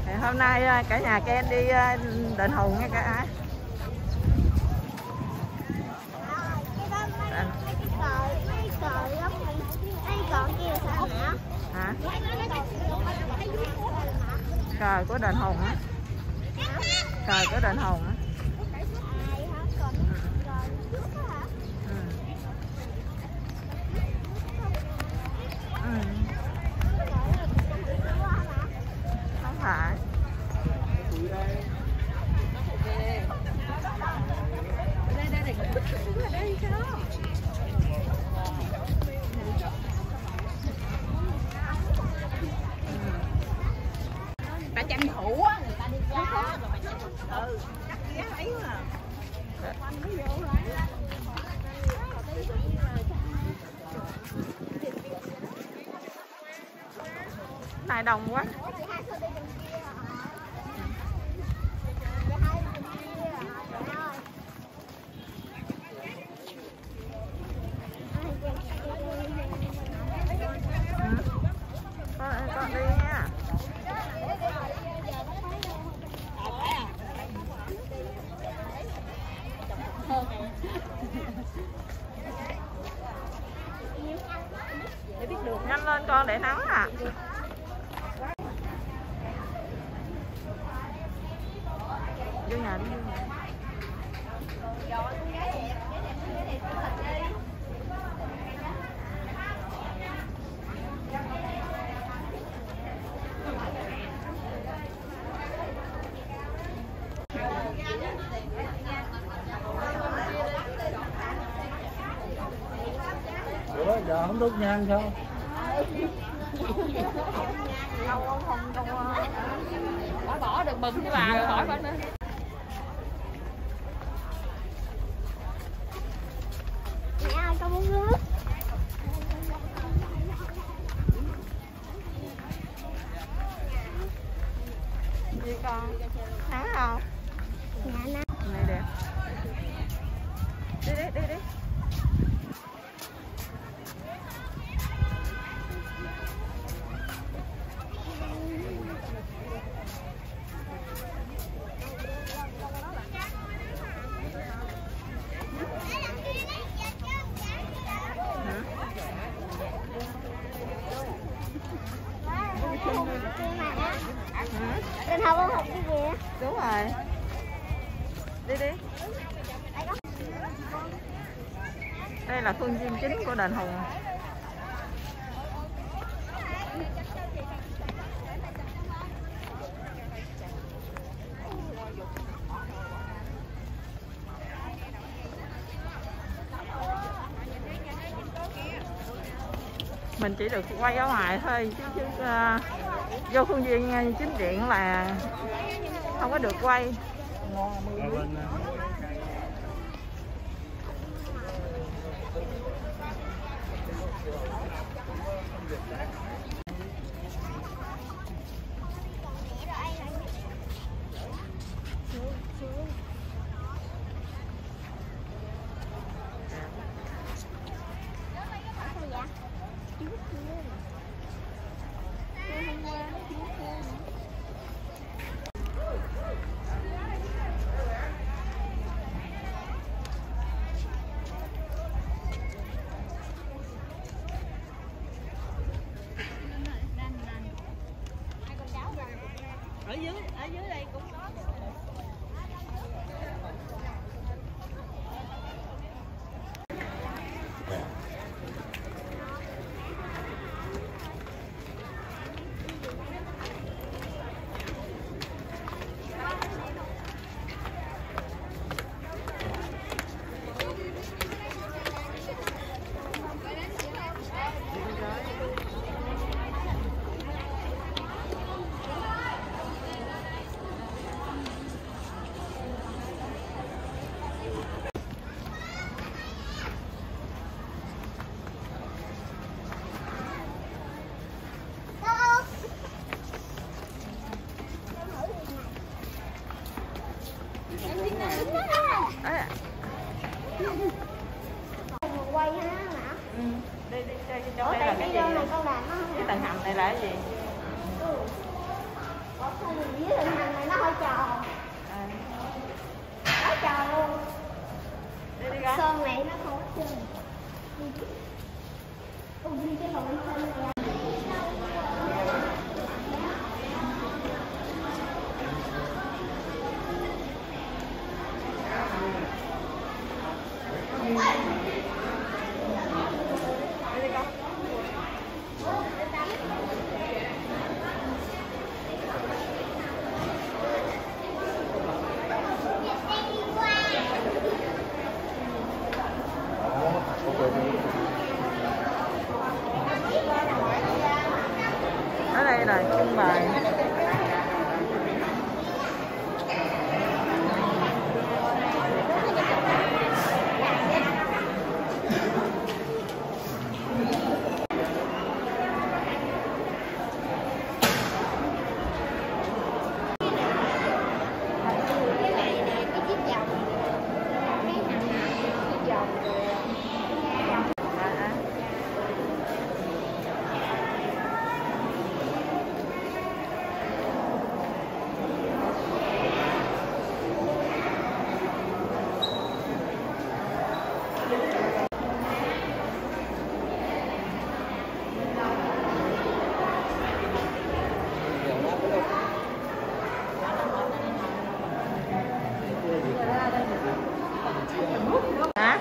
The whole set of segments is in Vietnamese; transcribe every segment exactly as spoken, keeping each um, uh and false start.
Hôm nay cả nhà Ken đi Đền Hùng nha cả. Hả? Cờ của Đền Hùng á. Cờ của Đền Hùng á. Không phải. Ta tranh thủ á, người ta đi ra rồi phải tranh thủ. Ừ, chắc ghé lấy mà. Này đông quá. Con, con đi nha. Nhanh lên con để nắng à. Vô nhà đi. Ủa giờ không đốt nhang sao? Không không không Bỏ bỏ được bừng với bà rồi hỏi bên nữa. Mẹ ơi con muốn nước. Gì con? Nắng không? Dạ nè. Này đẹp. Đi đi đi đi. Đền Hùng con Hùng cái gì? Đúng rồi. Đi đi. Đây là khuôn viên chính của Đền Hùng. Mình chỉ được quay ở ngoài thôi chứ, chứ uh, vô khuôn viên chính điện là không có được quay. Ở dưới, ở dưới đây cũng có. Quay ha hả? Ừ. Đây đi đây chỗ đây là cái gì? Này con làm nó cái tầng hầm này là cái gì? Ừ. Có không với thằng này nó hơi tròn. Nó tròn luôn. Đi đi con. Sơn này nó không có trơn. Ủa đi cái lồng sơn này. Ở đây là trưng bày. Hả?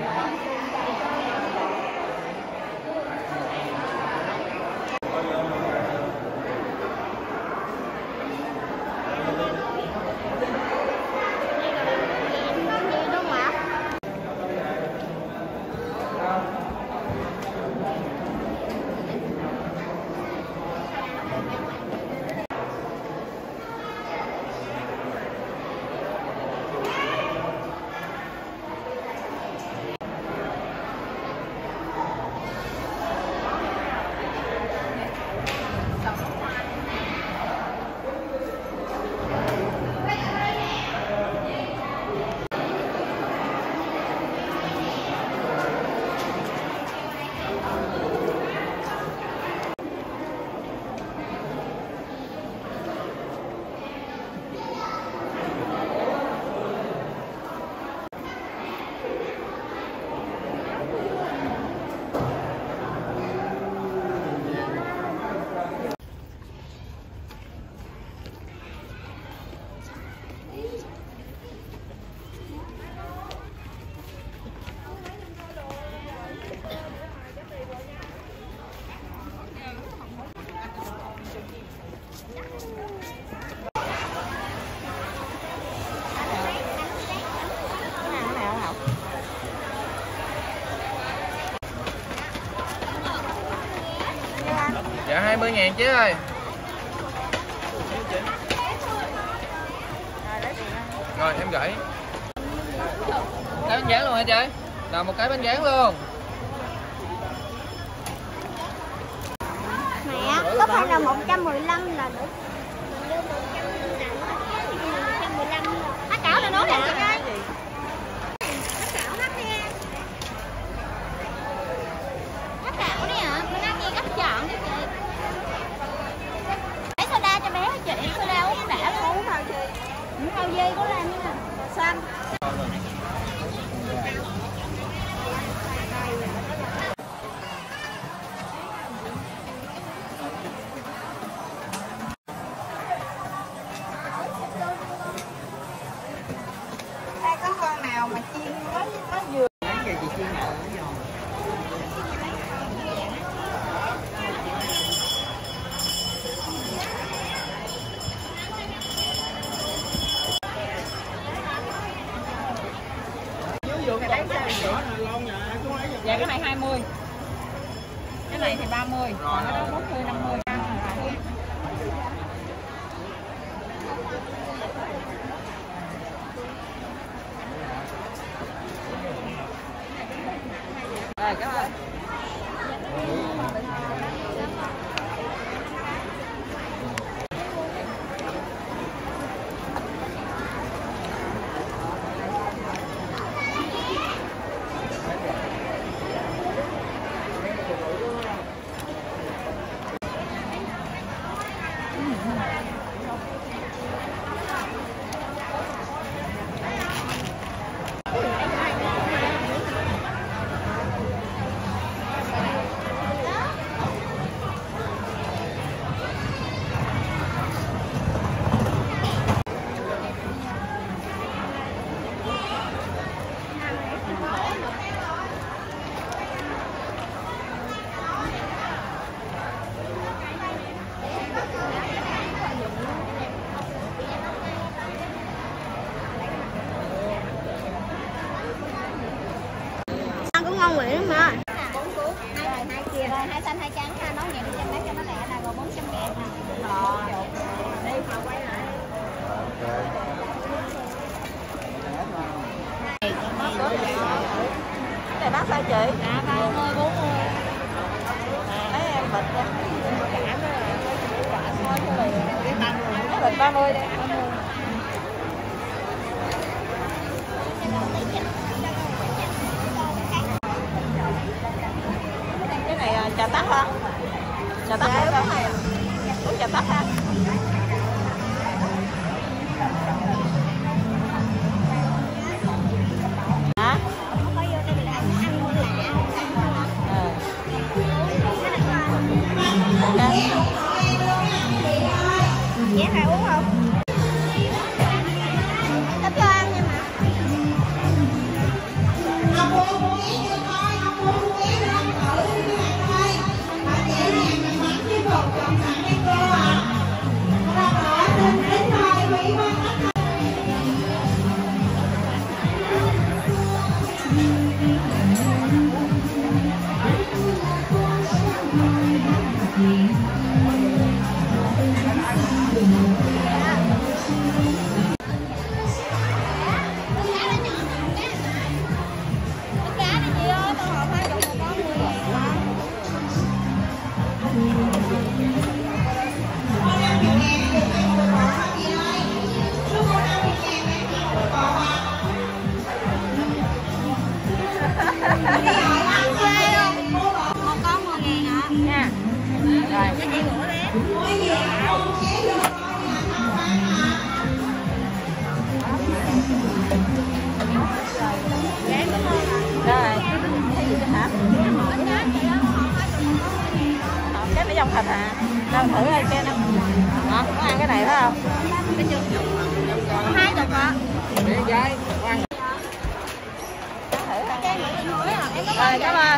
Dạ hai mươi ngàn chứ ơi. Rồi em gửi. Cái bánh rán luôn hả chị? Nào một cái bánh rán luôn. Mẹ, có phải là một trăm mười lăm là được. Mình đưa một trăm một trăm mười lăm. Há cảo là nói là cái gì? Há cảo hắt đi em. Há cảo đi hả? Mình ăn gì gấp chọn đi chị. Lấy soda cho bé chị, soda uống đã luôn. Uống thôi chị. Uống đâu dê có làm như nào? Xanh. Đây có con nào mà chiên mới mới vừa. Giờ chị chiên nào nữa rồi. Dạ cái này hai mươi. Cái này thì ba mươi, còn cái đó bốn mươi, năm mươi. Rồi, cảm ơn. cũng ngon miệng lắm mà. Bốn cú, hai hai kia, rồi hai xanh hai trắng ha, nấu nhẹ cho mấy cho nó lẹ là rồi bốn trăm ngàn nè. Rồi. Đi mà quay lại. Cái này bán sao chị? Dạ ba mươi, bốn mươi. Mấy em bịch nha. Cái bịch ba mươi đi. Cái này trà tắc hả? Trà tắc hả? Uống trà tắc ha. Hả? Dễ phải uống không? Thích cho ăn nha mà. Cái mấy dòng thịt hả? Đâu thử ơi cái nào. Đó, có ăn cái này phải không? Hai chục ạ. Để dai, ăn. Rồi, cảm ơn.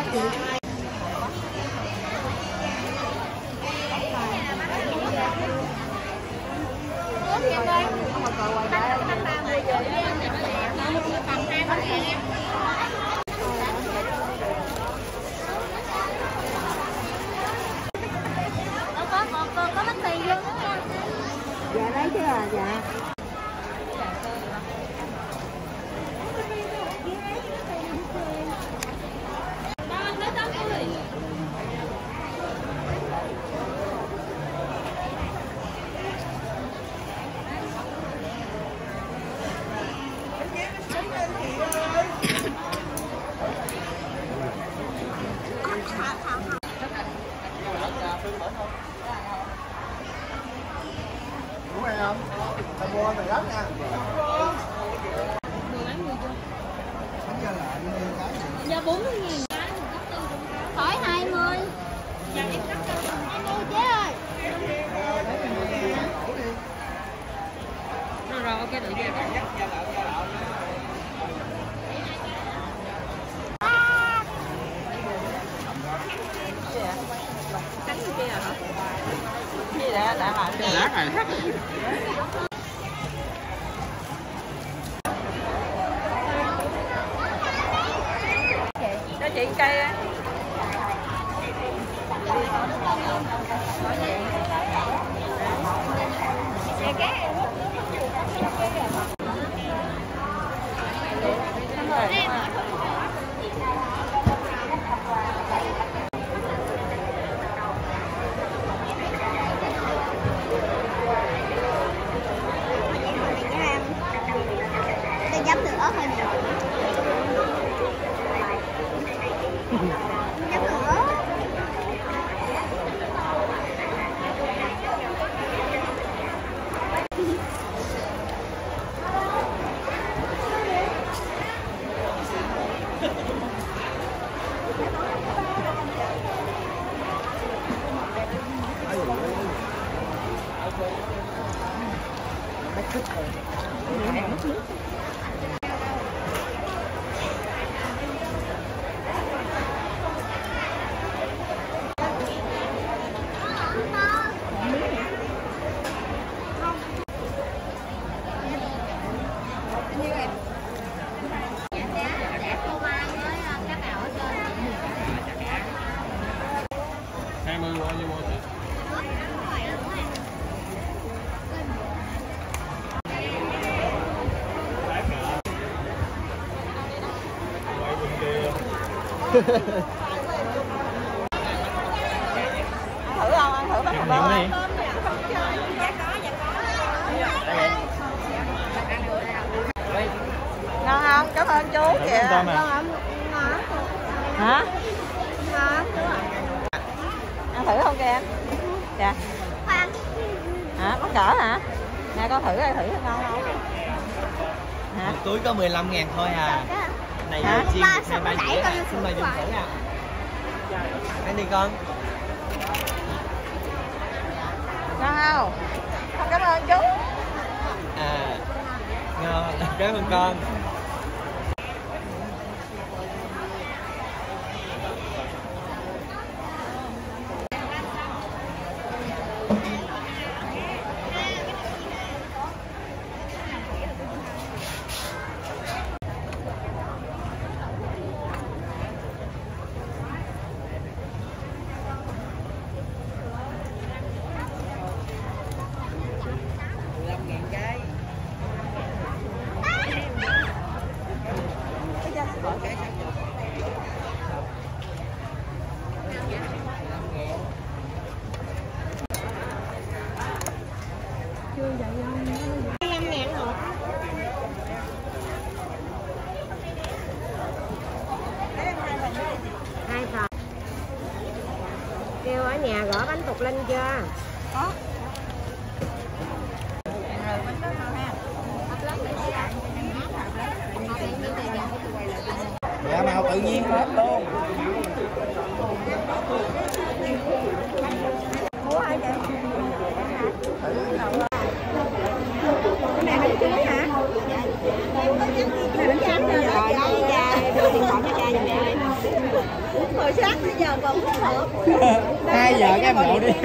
Có còn có có bánh mì vô nữa nha. Dạ đấy chứ à, dạ. Đúng rồi không? Tao mua mày lắm nha. Giờ bốn mươi nghìn cái. Hỏi hai mươi. Dạ em cắt cho. Hai mươi chế ơi. Rồi rồi ok được chưa? Cánh kia hả? Gì đã đã làm chưa? Lát này khác. Cho chị cây á. Dạ cái tôi dám từ ớt hơi nhiều. Dám từ ớt. hai mươi bao nhiêu một chị? Thử không? Ăn thử bánh bò bơ. Ngon không? Cảm ơn chú kìa. Ngon không? Hả? Ngon. Ăn thử không kìa em? Dạ. Khoan. Hả? Mắc cỡ hả? Nè con thử coi thử ngon không? Hả? Một túi có mười lăm ngàn thôi à. Này Hả? chiên được hai ba dĩa. Xin mời dùng thử à. Ăn đi con. Ngon không? Không, cảm ơn chú. À, ngon. Cảm ơn con. năm ngàn hộp. Hai phần. Kêu ở nhà gõ bánh tục linh chưa? Có. Dạ màu tự nhiên hết luôn. Mua hai chị. Cái này bánh chuối hả? Em có nhắn gì bánh tráng rồi đó. Rồi cha đưa điện thoại cho cha giùm em. Hồi sáng bây giờ còn không hợp. Hai giờ cái em đậu đi.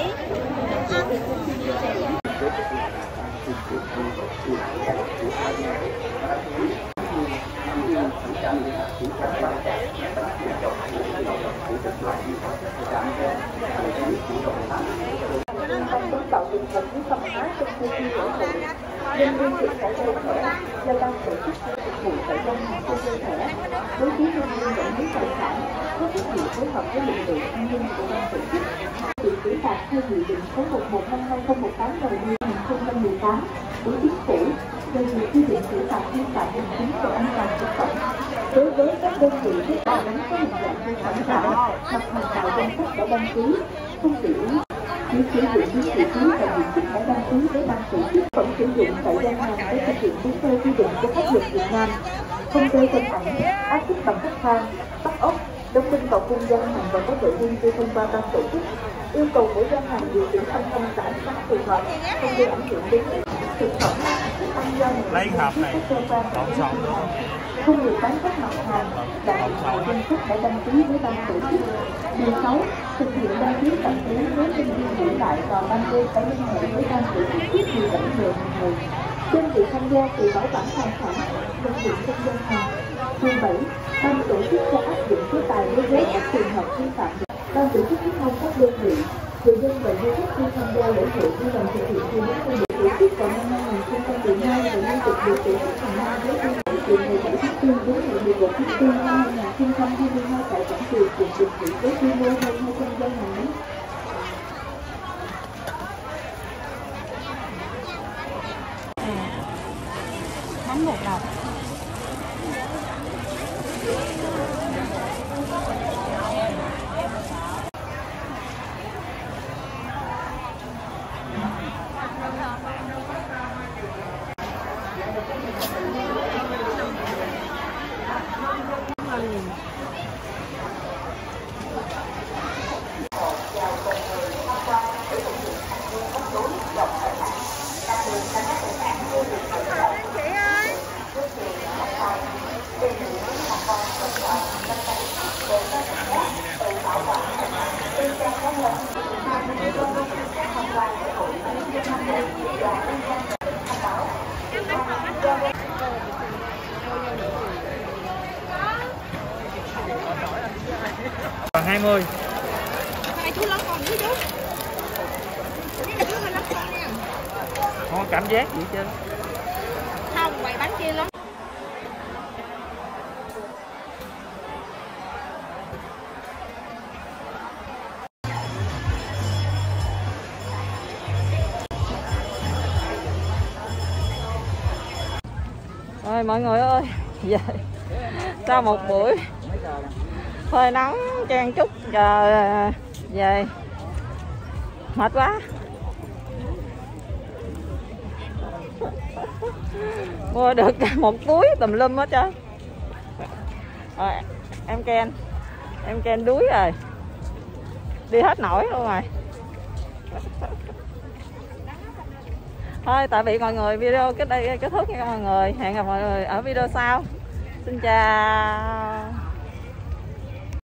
tạo dựng vật lý văn hóa trong khu vực lễ hội. Nhân viên trực tại cơ thể do ban tổ chức phục vụ tại gian hàng trên cơ thể. Đối với nhân viên quản lý tài sản có trách nhiệm phối hợp với lực lượng an ninh của ban tổ chức. Bị xử phạt theo nghị định số một một năm hai không một tám ngày hai nghìn không trăm mười tám của chính phủ về việc quy định xử phạt vi phạm hành chính về an toàn thực phẩm đối với các đơn vị thiết bảo bánh có hình dạng vi phạm giả, mặt hàng tạo danh sách đã đăng ký, không tự ý chỉ sử dụng những vị trí và diện tích đã đăng ký với ban tổ chức vẫn sử dụng tại gian hàng để thực hiện đúng theo quy định của pháp luật Việt Nam, không đeo tem ảnh, áp phích bằng cách thang, bắt ốc, đóng đinh vào khung gian hàng và có nội dung chưa thông qua ban tổ chức, yêu cầu mỗi gian hàng điều chỉnh âm thanh giãn cách phù hợp, không gây ảnh hưởng đến thực phẩm, thức ăn do lấy hộp này còn xong nữa. Không được bán các mặt hàng đã tạo danh sách đã đăng ký với ban tổ chức. Điều sáu, thực hiện đăng ký tạm trú với sinh viên giữ lại vào ban đêm phải liên hệ với ban tổ chức trước mười bảy giờ hàng ngày. Đơn vị tham gia tự bảo quản tài sản, vật dụng trong gian hàng. Thứ bảy, ban tổ chức sẽ áp dụng chế tài đối với các trường hợp vi phạm. Ban tổ chức mong các đơn vị, người dân và du khách khi tham gia lễ hội vui lòng thực hiện theo đúng quy định tổ chức vào năm hai nghìn không trăm mười hai và liên tục được tổ chức hàng năm với quy định từ ngày bảy tháng tư đến ngày mười một tháng tư năm hai nghìn không trăm hai mươi hai tại quảng trường Phường Bình Trị với quy mô hơn hai trăm gian hàng. Bánh bột lọc. Đặc biệt là các Còn hai mươi. Hai chú lớn con với chú. Chú hơi lớn con nha. Không có cảm giác gì chứ. Không, quầy bánh kia lắm. Rồi mọi người ơi, về sau một buổi phơi nắng chen chúc giờ về mệt quá. Mua được một túi tùm lum hết trơn. Rồi em Ken, em Ken đuối rồi, đi hết nổi luôn rồi. Thôi tạm biệt mọi người, video cái đây kết thúc nha mọi người. Hẹn gặp mọi người ở video sau. Xin chào.